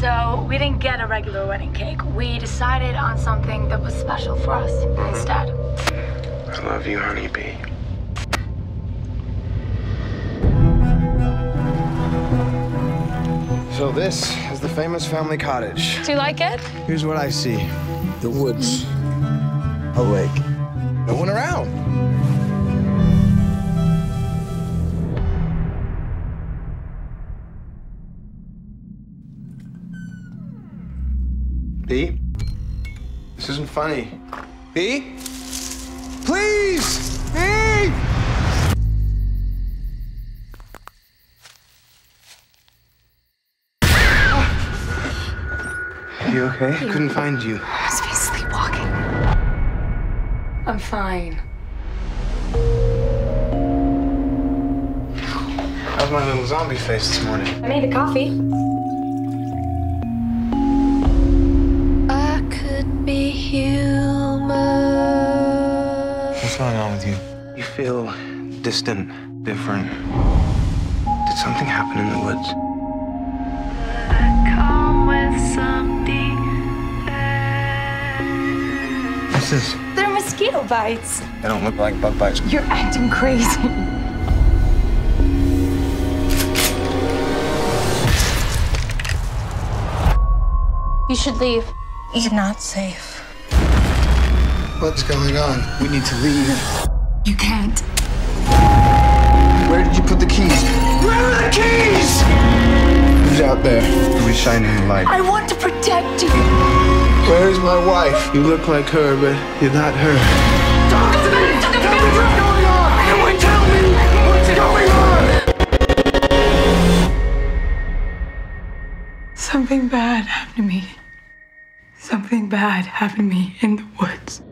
So we didn't get a regular wedding cake. We decided on something that was special for us instead. I love you, honeybee. So this is the famous family cottage. Do you like it? Here's what I see. The woods. A lake. No one around. B? This isn't funny. B? Please! B! You okay? I couldn't find you. I must be sleepwalking. I'm fine. How's my little zombie face this morning? I made the coffee. I could be human. What's going on with you? You feel distant, different. Did something happen in the woods? Come with something. What's this? They're mosquito bites. They don't look like bug bites. You're acting crazy. You should leave. You're not safe. What's going on? We need to leave. You can't. Where did you put the keys? Where are the keys? Who's out there? Who's shining the light? I want to protect you. Where's my wife? You look like her, but you're not her. Talk to me! Tell me what's going on! Anyone tell me what's going on! Something bad happened to me. Something bad happened to me in the woods.